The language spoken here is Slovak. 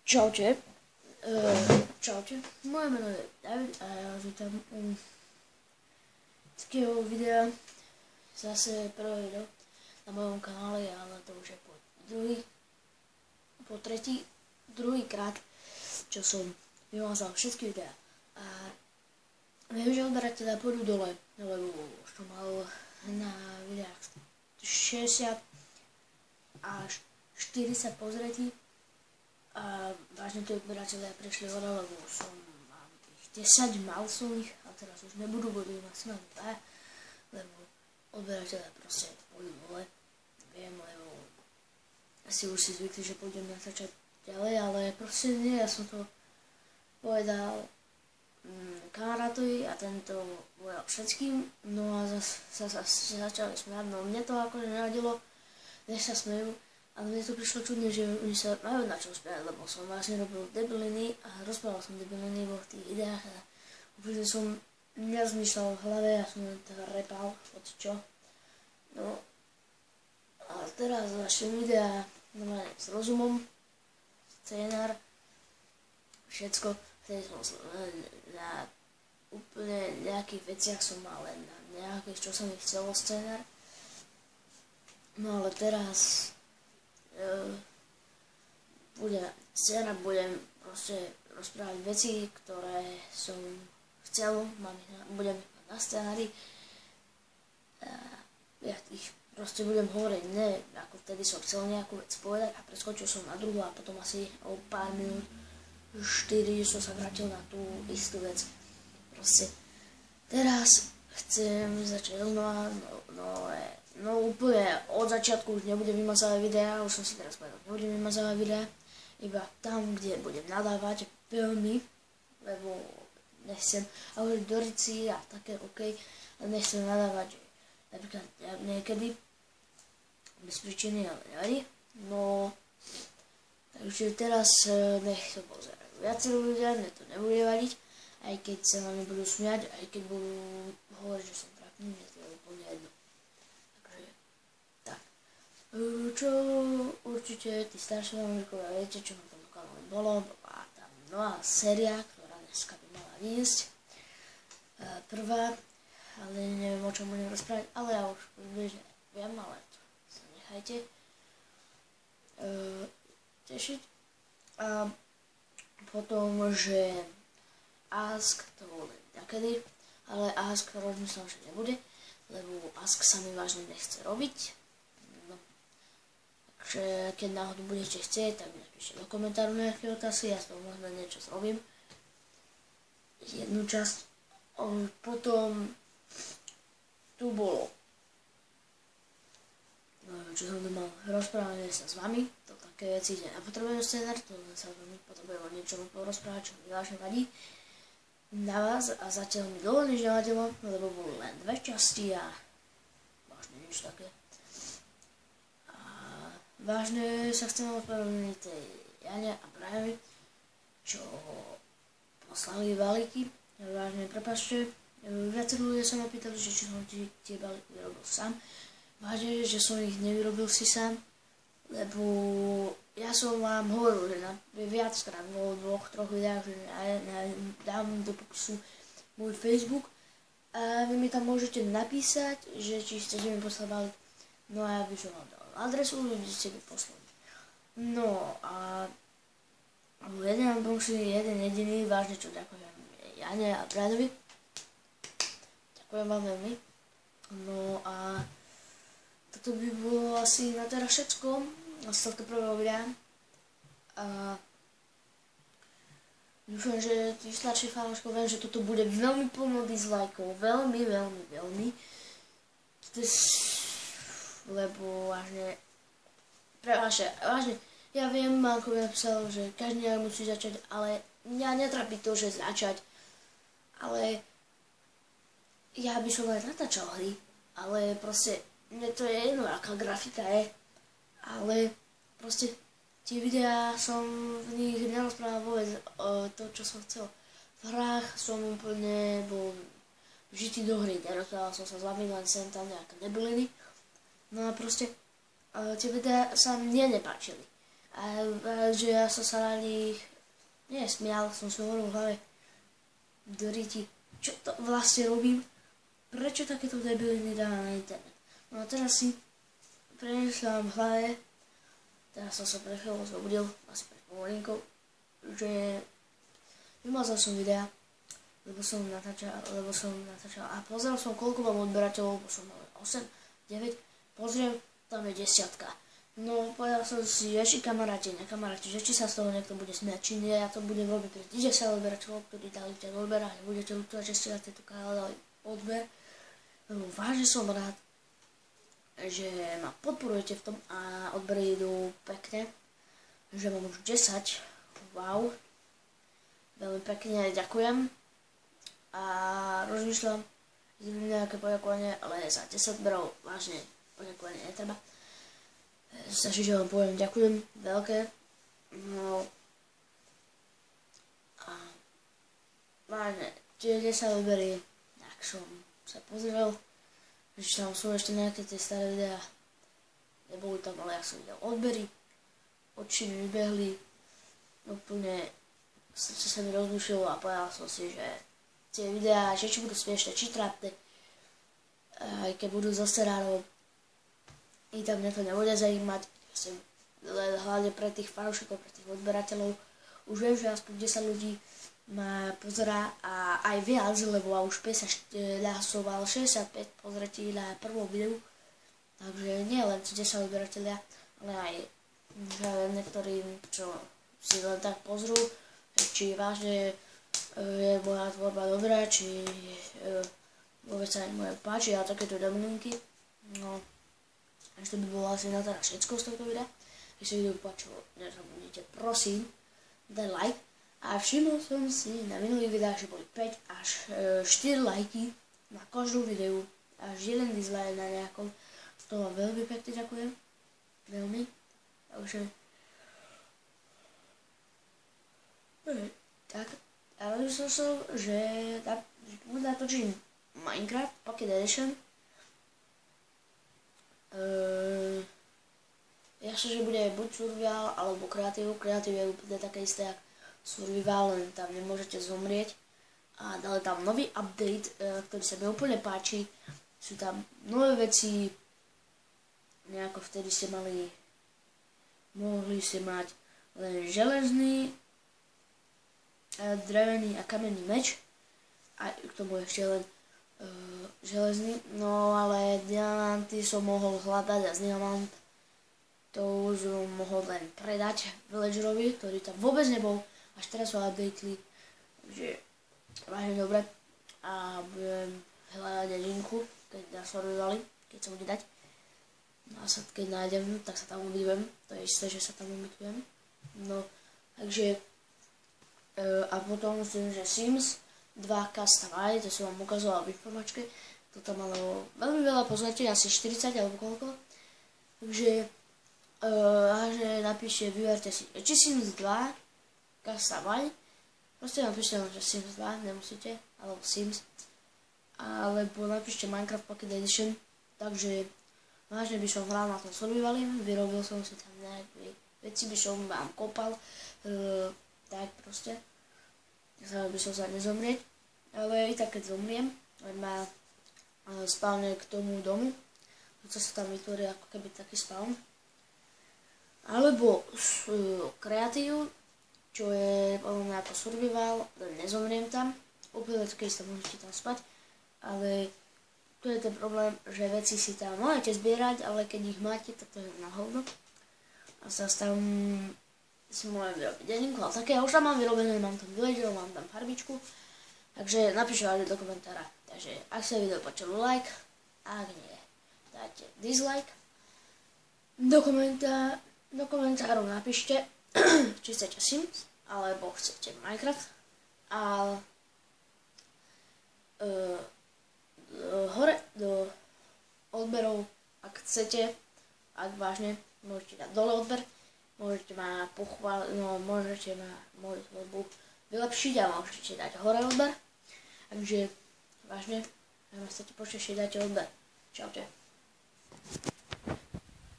Čaute. Čaute. Moje meno je David a ja vás vítam u takého videa. Zase prvé video na mojom kanále, ale to už je po druhýkrát, čo som vymazal všetky videá. A viem, že odberateľia pôjdu dole, lebo už to mal na videách 60 až 40 pozretí. A vážne tí odberateľia prešli hore, lebo mám ich 10, mal som ich a teraz už nebudú, budú maximálne 2, lebo odberateľia proste pôjdu dole. Viem, lebo asi už si zvykli, že pôjdem natáčať ďalej, ale proste nie, ja som to povedal kamarátovi a tento povedal všetkým, no a zase začali smiať, no mne to akože nevadilo, nech sa smejú. Ale mne to prišlo čudne, že oni sa majú na čo smiať, lebo som vlastne robil debiliny a rozprával som debiliny vo tých ideách a úplne som nezmýšľal v hlave a som len teda repal, od čo. No a teraz začnem videa normálne s rozumom, scénár, všetko, vtedy som na úplne nejakých veciach som mal len na nejakých, čo sa mi chcelo scénár. No ale teraz budem proste rozprávať veci, ktoré som chcel, budem na scenári. Ja ich proste budem hovoriť, ne ako vtedy som chcel nejakú vec povedať a preskočil som na druhú a potom asi o pár minút, 4, som sa vrátil na tú istú vec. Proste teraz chcem začať znova, no úplne od začiatku už nebudem vymazávať videá, už som si teraz povedal, nebudem vymazávať videá, iba tam, kde budem nadávať veľmi, lebo nechcem hovoriť do rici a také OK, ale nechcem nadávať, že napríklad niekedy bez príčiny, ale nevadí. No, takže teraz nech to pozerajú viacero ľudia, mne to nebude vadiť, aj keď sa na mňa budú smiať, aj keď budú hovoriť, že som trapný, mne to je úplne jedno. Čo určite tí starší mamíkovia viete, čo na tom kanále bolo, bola tam nová séria, ktorá dneska by mala výjsť. Prvá, ale neviem, o čom budem rozprávať, ale ja už približne viem, ale to sa nechajte tešiť. A potom, že Ask to bolo takedy, ale Ask rozmyslel, že nebude, lebo Ask sa mi vážne nechce robiť. Takže keď náhodou budete chcieť, tak mi napíšte do komentáru nejaké otázky, ja s toho možno niečo zrobím. Jednu časť. Potom tu bolo, čo som tu mal, rozprávanie sa s vami, to také veci, že nepotrebujem scenár, to sa potrebujem o niečom porozprávať, čo mi vážne vadí na vás a zatiaľ mi dlho nič nevadilo, lebo boli len 2 časti a vážne nič také. Vážne sa chcem ospravedlniť tej Jane a Brianovi, čo poslali balíky. Vážne prepáčte. Viacerí ľudia sa ma pýtali, že či som tie balíky vyrobil sám. Vážne, že som ich nevyrobil si sám, lebo ja som vám hovoril, že viackrát vo 2-3 videách, že dám do popisu môj Facebook a vy mi tam môžete napísať, že či chcete mi poslať balík. No a ja by som vám dal adresu, ľudí ste by poslali. No a jeden jediný, vážne čo ďakujem Jane a Brianovi. Ďakujem vám veľmi. No a toto by bolo asi na teraz všetko z tohto prvého videa. A dúfam, že tí starší fanúškov viem, že toto bude veľmi plno dislikeov. Veľmi, lebo vážne, ja viem, ako by napísal, že každý nejak musí začať, ale mňa netrápi to, že začať, ale ja by som aj natáčal hry, ale proste, mne to je jedno, aká grafika je, ale proste tie videá som v nich nerozprával vôbec to, čo som chcel. V hrách som úplne bol vžitý do hry, nerozprával som sa s vami len sem tam nejaké debiliny. No a proste tie videá sa mne nepáčili. A že ja som sa na nich nesmial, som si hovoril v hlave, do riti, čo to vlastne robím, prečo takéto debiliny dávam na internet. No a teraz si premýšľam v hlave, teraz som sa pred chvíľou zobudil, asi pred povolinkou, že vymazal som videa, lebo som natáčal a pozrel som, koľko mám odberateľov, bo som mal 8, 9, pozriem, tam je 10. No, povedal som si, že či kamaráti, že či sa z toho niekto bude smiať, či nie, ja to budem robiť pre 10 odberateľov, ktorí dali ten odber a nebudete ľutovať, že ste na tento kanál dali odber, lebo vážne som rád, že ma podporujete v tom a odbery idú pekne, že mám už 10, wow, veľmi pekne ďakujem a rozmýšľam, že mi nejaké poďakovanie, ale za 10 odberov vážne poďakovanie netreba. Stačí, že vám poviem ďakujem veľké, no a vážne, tie 10 odbery, tak som sa pozrel, že tam sú ešte nejaké tie staré videá, neboli tam, ale ja som videl odbery, oči mi vybehli, úplne srdce sa mi rozdušilo a povedal som si, že tie videá, že či budú smiešné, či trápne, aj keď budú zase ráno, i tam mňa to nebude zajímať, hlavne pre tých fanúšikov, pre tých odberateľov. Už viem, že aspoň 10 ľudí ma pozerá a aj viac, lebo už 50 hlasoval 65 pozretí na prvom videu. Takže nie len 10 odberateľia, ale aj niektorí, čo si len tak pozrú, či vážne je moja tvorba dobrá, či vôbec sa im moje páči a takéto dominanky. No, až to by bolo asi na teraz všetko z tohto videa. Keď sa video páčilo, nezabudnite prosím dať like. A všimol som si na minulých videách, že boli 5 až 4 lajky na každú videu. Až jeden dislike na nejakom. To vám veľmi pekne ďakujem. Veľmi. Takže tak. A rozmyslel som, že natočím Minecraft Pocket Edition. Ja som, že bude buď survival alebo kreatív. Kreatív je úplne také isté ako survival, len tam nemôžete zomrieť. A dali tam nový update, ktorý sa mi úplne páči. Sú tam nové veci. Nejako vtedy ste mohli ste mať len železný, drevený a kamenný meč. A k tomu ešte len železný, no ale diamanty som mohol hľadať a z diamantov som mohol len predať villagerovi, ktorý tam vôbec nebol, až teraz ho updateli, takže vážne dobre a budem hľadať dedinku, keď nás survivali, keď sa bude dať, no a keď nájdem, tak sa tam ubytujem, to je isté, že sa tam ubytujem, no takže a potom myslím, že Sims 2 custom ID, to som vám ukazoval v informačke. Toto malo veľmi veľa pozretí, asi 40 alebo koľko. Takže napíšte, vyberte si či Sims 2 custom ID. Proste napíšte len, že Sims 2, nemusíte, alebo Sims. Alebo napíšte Minecraft Pocket Edition. Takže vážne by som hral na tom survivali, vyrobil som si tam nejaké veci, by som vám kopal, tak proste. Chcel by som sa nezomrieť, ale i tak keď zomriem, on má spawne k tomu domu, čo sa tam vytvorí ako keby taký spawn. Alebo kreatív, čo je podľa mňa ako survival, nezomriem tam, úplne keď sa môžete tam spať, ale tu je ten problém, že veci si tam môžete zbierať, ale keď ich máte, tak to je na hovno. A zase tam si môžem vyrobiť dedinku, ale také ja už tam mám vyrobené, mám tam villagerov, mám tam farbičku, takže napíšte do komentára. Takže ak sa video páčilo, like, ak nie, dajte dislike. Do komentárov napíšte, či chcete Sims, alebo chcete Minecraft. A hore do odberov, ak chcete, ak vážne, môžete dať dole odber. Môžete ma pochváliť, no môžete ma moju tvorbu vylepšiť a môžete dať hore odber. Takže vážne, ak ma chcete počuť, dajte odber. Čaute.